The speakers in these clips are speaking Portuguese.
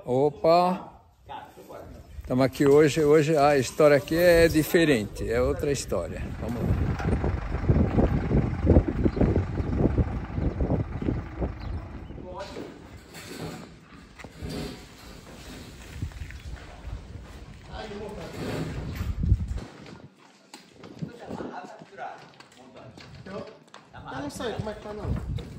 Opa! Estamos aqui hoje. Hoje a história aqui é diferente, é outra história. Vamos lá. Eu não sei como é que tá não.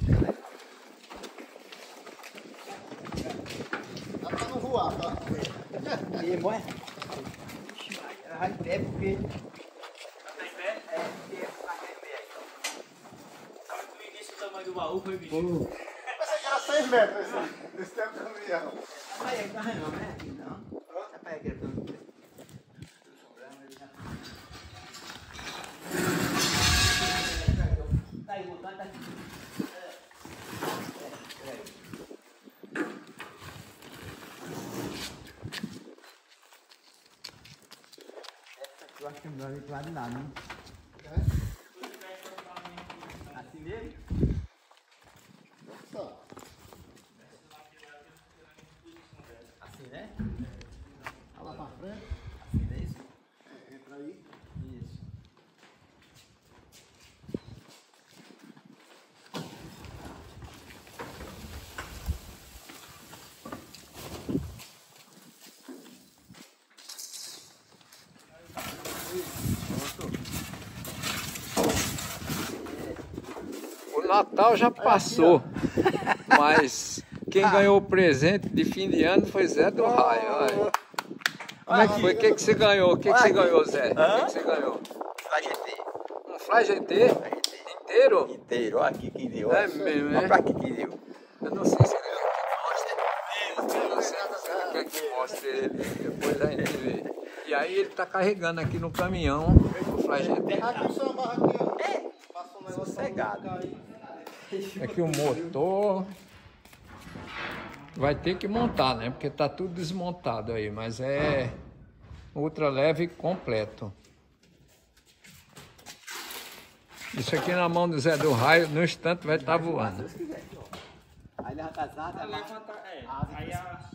Ela tá no voar, tá? E morre. Ela vai em pé porque. Tá em pé? É, porque vai em pé. No início o tamanho do baú foi bicho. Pensei que era 6 metros esse tempo do caminhão. Rapaz, aí tá não, né? Aqui não. Rapaz, aqui é tudo. Tá aí, voltando, tá aqui. Eu acho que não vai de nada, né? Assim mesmo? Só. Assim, né? Olha lá pra frente. Assim, é isso? Entra aí. Isso. O Natal já passou, mas quem ganhou o presente de fim de ano foi Zé do Raio. Olha. Como é que foi? O que você ganhou? O que você ganhou, Zé? O que você ganhou? Um Fly GT inteiro? Inteiro, olha aqui que deu. É mesmo, Olha é? pra aqui que deu. Eu não sei se ele mostra. Eu não sei se ele quer que mostre ele. Depois a gente vê. E aí ele tá carregando aqui no caminhão o Fly GT. Aqui só amarra aqui, ó. Passa um negócio Sossegado. Aqui o motor vai ter que montar, né? Porque tá tudo desmontado aí, mas é ultra leve completo. Isso aqui na mão do Zé do Raio, no instante vai estar voando. Aí leva casada, Levanta, aí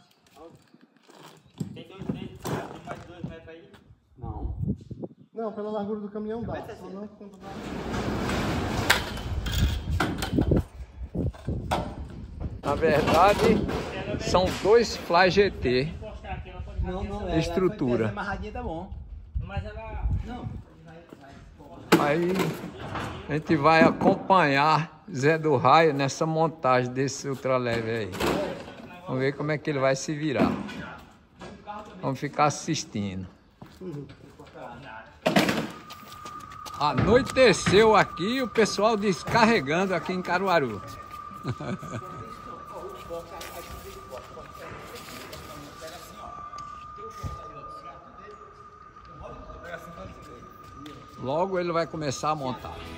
tem 2 metros, tem mais 2 metros aí. Não. Não, pela largura do caminhão dá. Vai ser Só assim. não quando dá. Na verdade, são 2 Fly GT. Encostar aqui, ela pode Não, não, Estrutura. Ela amarradinha tá bom. Mas ela... Não. Aí a gente vai acompanhar Zé do Raio nessa montagem desse ultraleve aí. Vamos ver como é que ele vai se virar. Vamos ficar assistindo. Anoiteceu aqui, o pessoal descarregando aqui em Caruaru. Logo ele vai começar a montar.